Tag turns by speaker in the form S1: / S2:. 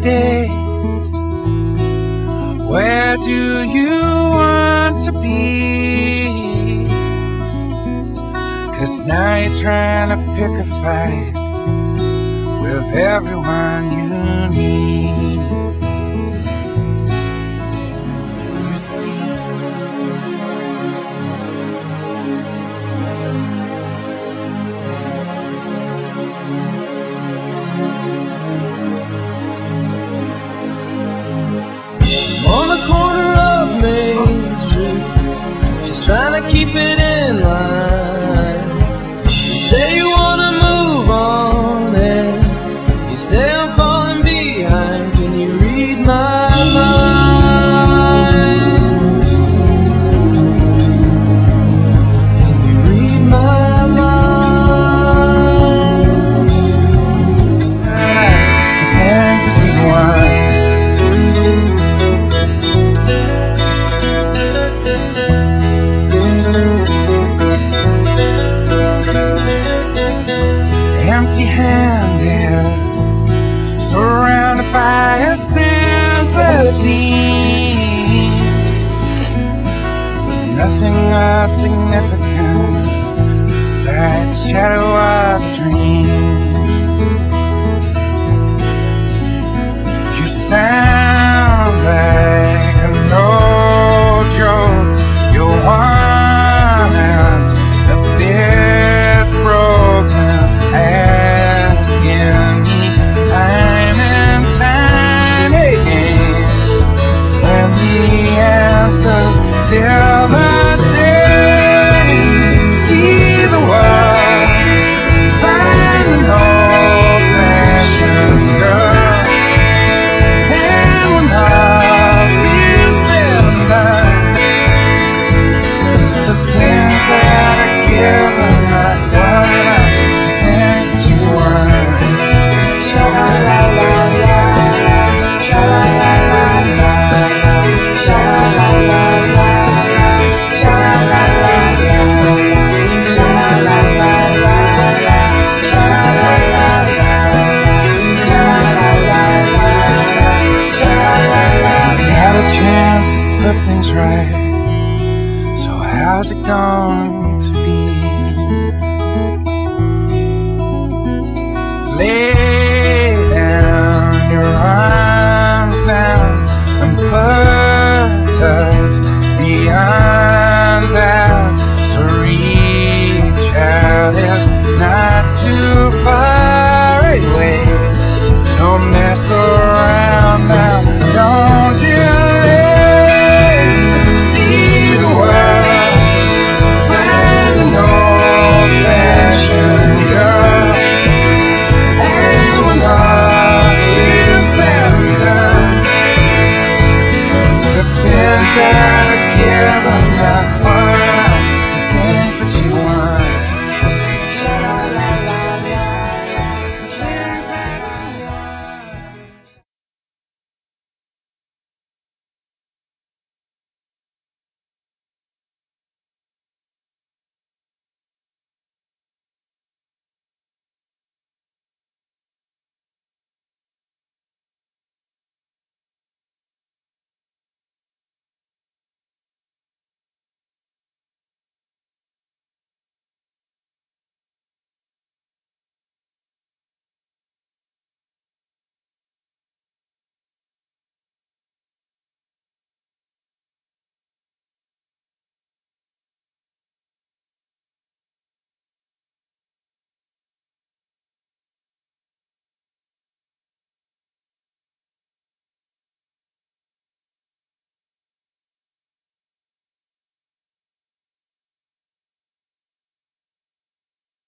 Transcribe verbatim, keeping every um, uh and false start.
S1: day. Where do you want to be? 'Cause now you're trying to pick a fight with everyone you need.
S2: On the corner of Main Street, just trying to keep it in line. You say you wanna move on, and you say I'm falling behind. Can you read my mind? Can you read my mind?
S1: The things that we want, empty-handed, surrounded by a sense of scene, with nothing of significance besides the shadow of a dream. You sound like a no-joke. You're one out, a bit broken, asking me time and time again, and the answer's still the same. See the world, find an old-fashioned girl, and when all's been said and done, the things that are given are what I things that you want. Sha-la-la-la-la, sha-la-la-la-la, sha-la-la-la-la, sha-la-la-la-la, sha-la-la-la-la, sha-la-la-la-la. You had a chance to put things right, so how's it going to be? Lay